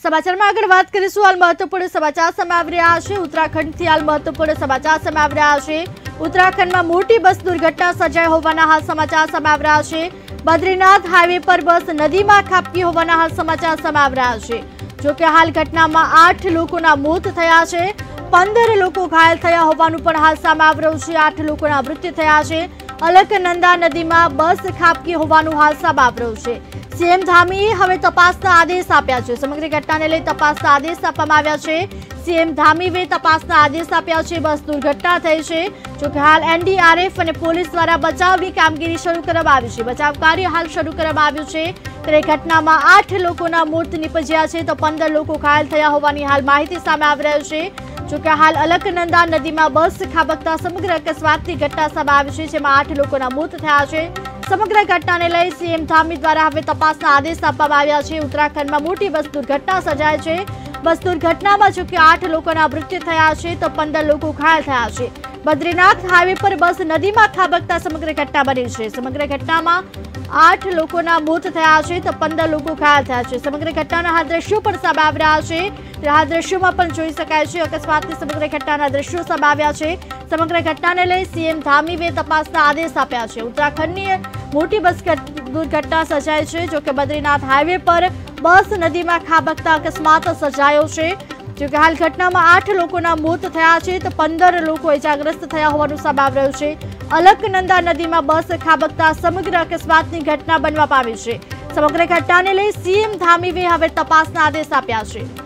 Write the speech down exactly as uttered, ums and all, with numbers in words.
સમાચારમાં આગળ વાત કરીશું। હાલ મહત્વપૂર્ણ સમાચાર સામે આવી રહ્યા છે। ઉત્તરાખંડથી હાલ મહત્વપૂર્ણ સમાચાર સામે આવી રહ્યા છે। ઉત્તરાખંડમાં મોટી બસ દુર્ઘટના સર્જાઈ હોવાના હાલ સમાચાર સામે આવી રહ્યા છે। બદ્રીનાથ હાઈવે પર બસ નદીમાં ખાબકી હોવાના હાલ સમાચાર સામે આવી રહ્યા છે। જો કે હાલ ઘટનામાં આઠ લોકોના મોત થયા છે, પંદર લોકો ઘાયલ થયા હોવાનું પણ હાલ સામે આવી રહ્યું છે। આઠ લોકોના મૃત્યુ થયા છે। અલકનંદા નદીમાં બસ ખાબકી હોવાનું હાલ સામે આવી રહ્યું છે। सीएम धामीए हवे तपासना आदेश आप्या छे। समग्र घटनाने लई तपासना आदेश आपवामां आव्या छे। सीएम धामीए तपासना आदेश आप्या छे। बस दुर्घटना थई छे। जो कि हाल एनडीआरएफ अने पोलीस द्वारा बचावनी कामगीरी शरू करवामां आवी छे। बचाव कार्य हाल शरू करवामां आव्युं छे। त्यारे घटनामां आठ लोकोना मोत निपज्या छे तो पंदर लोको घायल थया होवानी हाल माहिती सामे आवी रही छे। जो कि हाल अलकनंदा नदीमां बस खाबकता समग्र अकस्मातनी घटना सामे आवी छे, जेमां आठ लोकोना मोत थया छे। समग्र घटनाने लई सीएम धामी द्वारा हवे तपासना आदेश आपवामां आव्या छे। उत्तराखंडमां मोटी बस दुर्घटना सर्जाई छे। बस दुर्घटनामां जो कि आठ लोकोना मृत्यु थया छे तो पंदर लोको घायल थया छे। बद्रीनाथ हाईवे पर बस नदीमां खाबकता समग्र घटना बनी छे। समग्र घटनामां आठ लोकोना मोत थया छे तो पंदर लोको घायल थया छे। समग्र घटनाना हाल दृश्यो पण सामे આવી રહ્યા છે। હાલ દૃશ્યોમાં પણ જોઈ શકાય છે અકસ્માતની સમગ્ર ઘટનાના દૃશ્યો સામે આવ્યા છે। સમગ્ર ઘટનાને લઈ સીએમ धामीए तपासना आदेश आप्या छे। उत्तराखंडनी मोटी बस दुर्घटना सर्जाई छे। जो कि बद्रीनाथ हाईवे पर बस नदीमां खाबकता अकस्मात सर्जायो छे। जो कि हाल घटनामां आठ लोकोना मोत थया छे तो पंदर लोको इजाग्रस्त थया होवानुं सामे આવી રહ્યું છે। अलकनंदा नदीमां बस खाबकता समग्र अकस्मातनी घटना बनवा पामी छे। समग्र घटनाने लई सीएम धामीए हवे तपासना आदेश आप्या छे।